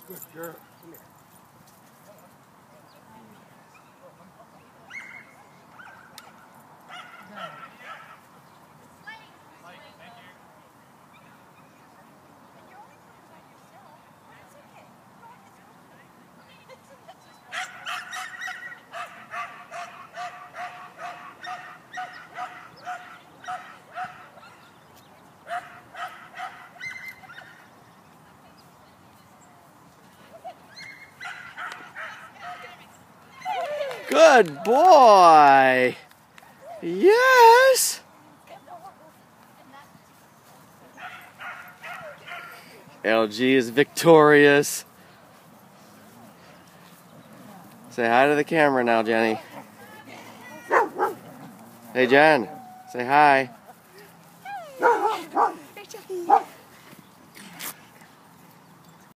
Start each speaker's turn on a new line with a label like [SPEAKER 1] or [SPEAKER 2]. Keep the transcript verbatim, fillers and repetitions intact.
[SPEAKER 1] Good girl. Come here.
[SPEAKER 2] Good boy. Yes. L G is victorious. Say hi to the camera now, Jenny. Hey, Jen. Say hi.